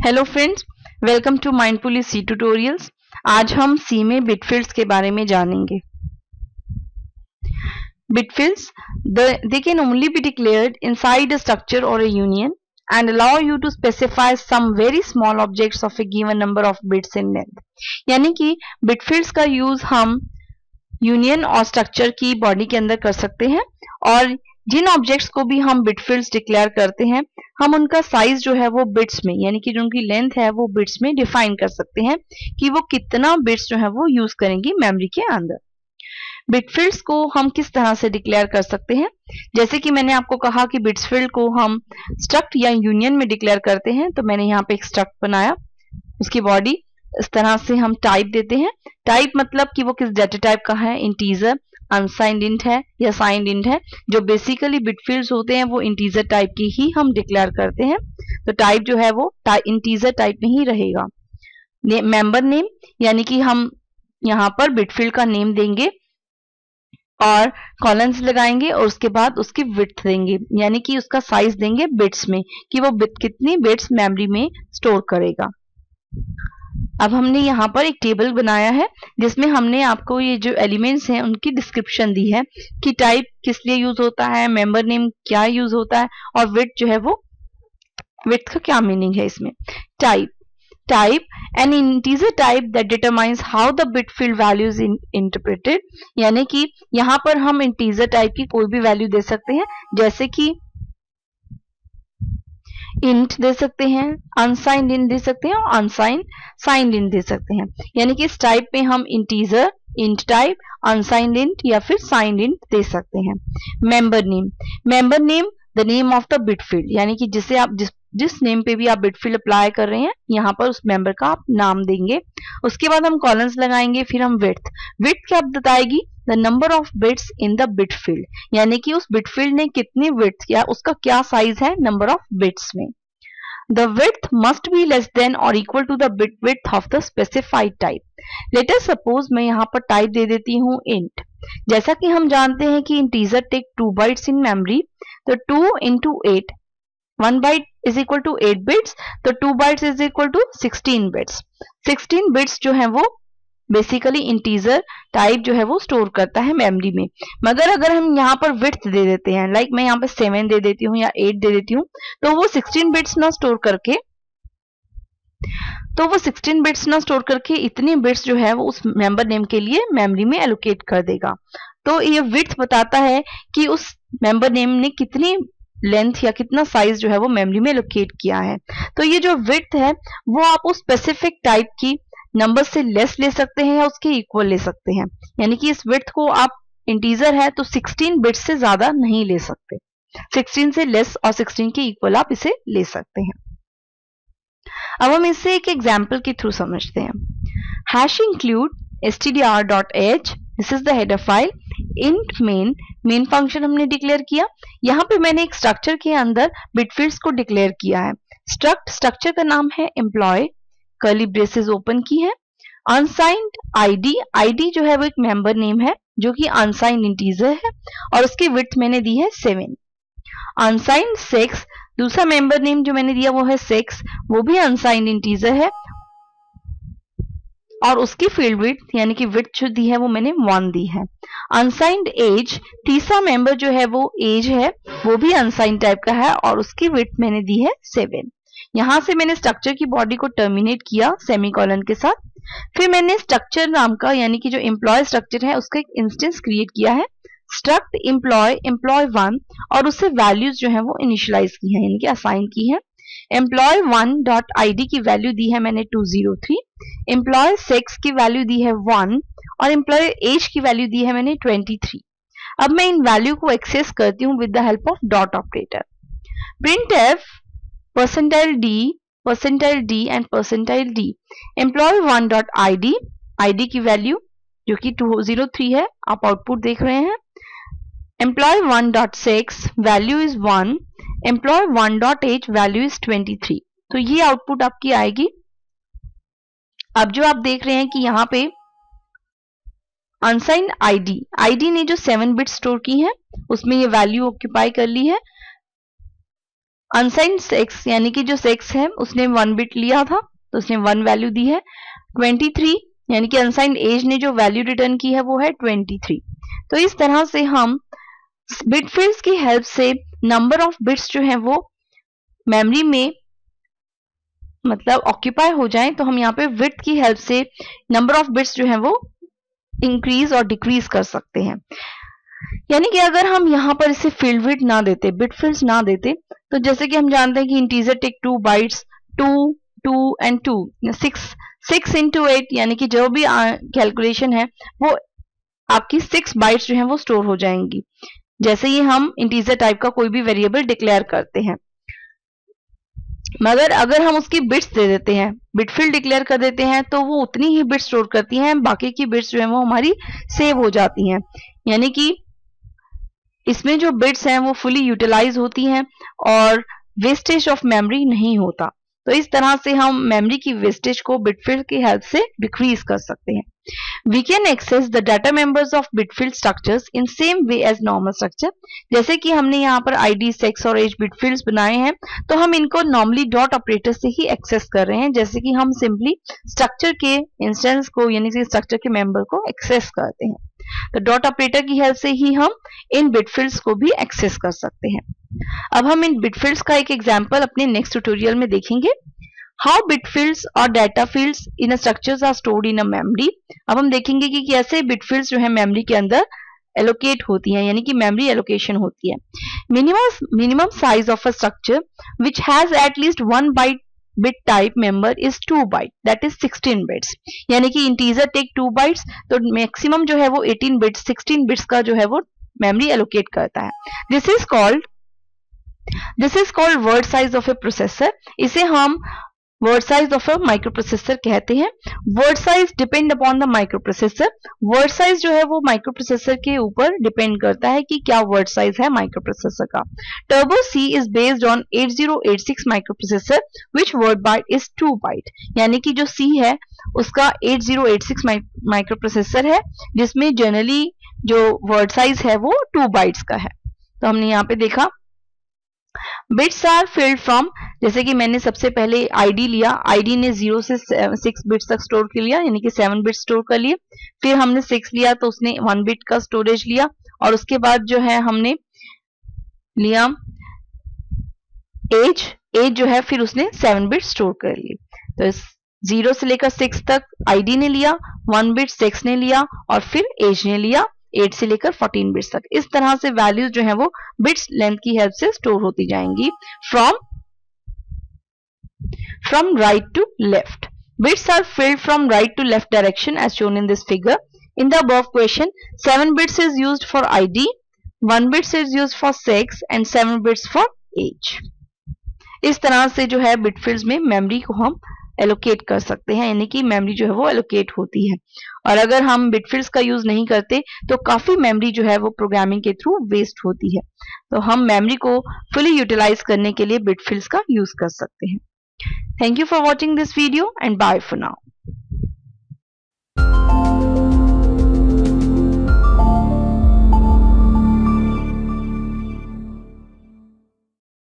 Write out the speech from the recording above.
Hello friends, welcome to mindfully C tutorials. आज हम सी में बिटफील्ड्स के बारे में जानेंगे। बिटफील्ड्स they can only be declared inside a structure or a union and allow you to specify some very small objects of a given number of bits in length। यानी कि बिटफील्ड्स का यूज हम यूनियन और स्ट्रक्चर की body के अंदर कर सकते हैं और जिन ऑब्जेक्ट्स को भी हम बिटफील्ड्स डिक्लेयर करते हैं हम उनका साइज जो है वो बिट्स में यानी कि जो उनकी लेंथ है वो बिट्स में डिफाइन कर सकते हैं कि वो कितना बिट्स जो है वो यूज करेंगी मेमोरी के अंदर। बिटफील्ड्स को हम किस तरह से डिक्लेयर कर सकते हैं, जैसे कि मैंने आपको कहा कि बिटफील्ड को हम स्ट्रक्ट या यूनियन में डिक्लेयर करते हैं, तो मैंने यहाँ पे एक स्ट्रक्ट बनाया, उसकी बॉडी इस तरह से हम टाइप देते हैं। टाइप मतलब कि वो किस डेटा टाइप का है, इंटीजर, अनसाइंड इंट है या साइंड इंट है। जो बेसिकली बिटफील्ड्स होते हैं वो इंटीजर टाइप की ही हम डिक्लेयर करते हैं, तो टाइप जो है वो इंटीजर टाइप में ही रहेगा। मेंबर नेम यानी कि हम यहाँ पर बिटफील्ड का नेम देंगे और कॉलन्स लगाएंगे और उसके बाद उसकी विड्थ देंगे यानी कि उसका साइज देंगे बिट्स में कि वो कितनी बिट्स मेमोरी में स्टोर करेगा। अब हमने यहाँ पर एक टेबल बनाया है जिसमें हमने आपको ये जो एलिमेंट्स हैं उनकी डिस्क्रिप्शन दी है कि टाइप किस लिए यूज होता है, मेंबर नेम क्या यूज होता है और विड्थ जो है वो विड्थ का क्या मीनिंग है इसमें। Type an integer type that determines how the bit field value is interpreted, यानी कि यहाँ पर हम इंटीजर टाइप की कोई भी वैल्यू दे सकते हैं, जैसे कि इंट दे सकते हैं, अनसाइंड इंट दे सकते हैं और अनसाइंड साइंड इंट दे सकते हैं। यानी कि इस टाइप में हम integer, int type, unsigned int या फिर साइंड इंट दे सकते हैं। Member name the name of the bit field, यानी कि जिसे आप जिस नेम पे भी आप बिट फील्ड अप्लाई कर रहे हैं यहाँ पर उस मेंबर का आप नाम देंगे। उसके बाद हम कॉलम्स लगाएंगे, फिर हम विड्थ क्या बताएगी, the number of bits in the bit field, यानी कि उस बिट फील्ड ने कितनी विड्थ या उसका क्या साइज है नंबर ऑफ बिट्स में। The width must be less than or equal to the bit width of the specified type। Let us suppose मैं यहाँ पर टाइप दे देती हूँ int। जैसा कि हम जानते हैं कि integer take 2 bytes in memory, तो 2 into 8, 1 byte is equal to 8 bits, तो 2 bytes is equal to 16 bits। 16 bits जो है वो बेसिकली इंटीजर टाइप जो है वो स्टोर करता है मेमोरी में। मगर अगर हम यहाँ पर विड्थ दे देते हैं, लाइक मैं यहाँ पे 7 दे देती हूँ या 8 दे देती हूँ, तो वो 16 बिट्स ना स्टोर करके इतनी बिट्स जो है वो उस मेंबर नेम के लिए मेमोरी में एलोकेट कर देगा। तो ये विड्थ बताता है कि उस मेंबर नेम ने कितनी लेंथ या कितना साइज जो है वो मेमोरी में एलोकेट किया है। तो ये जो विड्थ है वो आप उस स्पेसिफिक टाइप की नंबर से लेस ले सकते हैं या उसके इक्वल ले सकते हैं, यानी कि इस विड्थ को आप इंटीजर है तो 16 बिट्स से ज्यादा नहीं ले सकते, 16 से लेस और 16 के इक्वल आप इसे ले सकते हैं। अब हम इसे एक एग्जांपल के थ्रू समझते हैं। Hash include stdr.h, this is the header file. Int main function हमने डिक्लेयर किया। यहाँ पे मैंने एक स्ट्रक्चर के अंदर बिटफील्ड्स को डिक्लेयर किया है। स्ट्रक्चर का नाम है एम्प्लॉय, कर्ली ब्रेसेस ओपन की है। अनसाइंड आईडी जो है वो एक मेंबर नेम है जो कि अनसाइंड इंटीजर है और उसकी विड्थ मैंने दी है 7। अनसाइंड सेक्स, दूसरा मेंबर नेम जो मैंने दिया वो है सेक्स, वो भी अनसाइंड इंटीजर है और उसकी फील्ड विड्थ यानी कि विड्थ जो दी है वो मैंने 1 दी है। अनसाइंड एज, तीसरा मेंबर जो है वो एज है, वो भी अनसाइंड टाइप का है और उसकी विड्थ मैंने दी है 7। यहां से मैंने स्ट्रक्चर की बॉडी को टर्मिनेट किया सेमीकोलन के साथ। फिर मैंने स्ट्रक्चर नाम का यानी कि जो एम्प्लॉय स्ट्रक्चर है उसका एक इंस्टेंस क्रिएट किया है, स्ट्रक्ट एम्प्लॉय 1, और उससे वैल्यूज जो है वो इनिशियलाइज की है यानी कि असाइन की है। एम्प्लॉय 1 डॉट आईडी की वैल्यू दी है मैंने 203, एम्प्लॉय सेक्स की वैल्यू दी है 1 और एम्प्लॉय एज की वैल्यू दी है मैंने 23। अब मैं इन वैल्यू को एक्सेस करती हूँ with the help of dot operator. printf %d and %d, employ 1 dot ID की वैल्यू जो कि 203 है, आप आउटपुट देख रहे हैं। Employ 1 dot sex value is 1, employ 1 dot age value is 23। तो ये आउटपुट आपकी आएगी। अब जो आप देख रहे हैं कि यहाँ पे अनसाइंड आईडी ने जो 7 बिट स्टोर की है उसमें ये वैल्यू ऑक्यूपाई कर ली है। अनसाइंड सेक्स यानी कि जो सेक्स है उसने 1 बिट लिया था तो उसने 1 वैल्यू दी है। 23 यानी कि अनसाइंड एज ने जो वैल्यू रिटर्न की है वो है 23। तो इस तरह से हम बिट फील्ड्स की हेल्प से नंबर ऑफ बिट्स जो है वो मेमोरी में मतलब ऑक्यूपाई हो जाए तो हम यहाँ पे विड्थ की हेल्प से नंबर ऑफ बिट्स जो है वो इंक्रीज और डिक्रीज कर सकते हैं। यानी कि अगर हम यहाँ पर इसे फील्ड विड्थ ना देते, बिट फील्ड्स ना देते, तो जैसे कि हम जानते हैं कि integer take 2 bytes, 2 2 and 2 6 into 8 यानी कि जो भी कैलकुलेशन है वो आपकी 6 बाइट्स जो है वो स्टोर हो जाएंगी जैसे ही हम इंटीजर टाइप का कोई भी वेरिएबल डिक्लेयर करते हैं। मगर अगर हम उसकी बिट्स दे देते हैं, बिट फील्ड डिक्लेयर कर देते हैं, तो वो उतनी ही बिट्स स्टोर करती हैं, बाकी की बिट्स जो है वो हमारी सेव हो जाती हैं। यानी कि इसमें जो बिट्स हैं वो फुली यूटिलाइज होती हैं और वेस्टेज ऑफ मेमोरी नहीं होता। तो इस तरह से हम मेमोरी की वेस्टेज को बिटफील्ड की हेल्प से डिक्रीज कर सकते हैं। We can access the data members of bitfield structures in same way as normal structure। जैसे कि हमने यहाँ पर ID, sex और age bitfields बनाए हैं तो हम इनको नॉर्मली डॉट ऑपरेटर से ही एक्सेस कर रहे हैं, जैसे कि हम सिंपली स्ट्रक्चर के इंस्टेंस को यानी कि स्ट्रक्चर के मेंबर को एक्सेस करते हैं। तो डॉट ऑपरेटर की हेल्प से ही हम इन बिटफील्ड्स को भी एक्सेस कर सकते हैं। अब हम इन बिटफील्ड्स का एक एग्जांपल अपने नेक्स्ट ट्यूटोरियल में देखेंगे। हाउ बिटफील्ड्स और data fields in a structures are stored in a memory. अब हम देखेंगे कि कैसे बिटफील्ड्स जो है मेमोरी के अंदर एलोकेट होती हैं, यानी कि मेमोरी एलोकेशन होती है। Minimum size of a structure which has at least 1 byte bit type member is 2 byte, that is 16 bits। यानी कि इंटीजर टेक 2 bytes तो मैक्सिमम जो है वो 18 bits 16 bits का जो है वो मेमोरी एलोकेट करता है। This is called word size of a processor. इसे हम word size of a microprocessor कहते हैं। Word size depend upon the microprocessor. Word size जो है वो माइक्रोप्रोसेसर के ऊपर डिपेंड करता है कि क्या वर्ड साइज है माइक्रोप्रोसेसर का। Turbo C is based on 8086 microprocessor which word byte is 2 byte. यानी कि जो सी है उसका 8086 माइक्रोप्रोसेसर है जिसमें जनरली जो वर्ड साइज है वो 2 बाइट्स का है। तो हमने यहाँ पे देखा बिट्स आर फिल्ड फ्रॉम, जैसे कि मैंने सबसे पहले आईडी लिया, आईडी ने 0 से 6 बिट्स तक स्टोर कर लिया, यानी कि 7 बिट्स स्टोर कर लिए। फिर हमने 6 लिया तो उसने 1 बिट का स्टोरेज लिया और उसके बाद जो है हमने लिया एज जो है फिर उसने 7 बिट स्टोर कर ली। तो 0 से लेकर 6 तक आईडी ने लिया, 1 बिट 6 ने लिया और फिर एज ने लिया 8 से लेकर 14 बिट्स तक। इस तरह से वैल्यूज जो है वो बिट्स लेंथ की हेल्प से स्टोर होती जाएंगी from right to left. Bits are filled from right to left direction as shown in this figure. In the above question, 7 bits is used for ID, 1 bits is used for sex and 7 bits for age। इस तरह से जो है बिटफील्ड्स में memory को हम allocate कर सकते हैं, यानी कि मेमोरी जो है वो एलोकेट होती है। और अगर हम बिटफील्ड्स का यूज नहीं करते तो काफी मेमोरी जो है वो प्रोग्रामिंग के थ्रू वेस्ट होती है। तो हम मेमोरी को फुली यूटिलाइज करने के लिए बिटफील्ड्स का यूज कर सकते हैं। Thank you for watching this video and bye for now.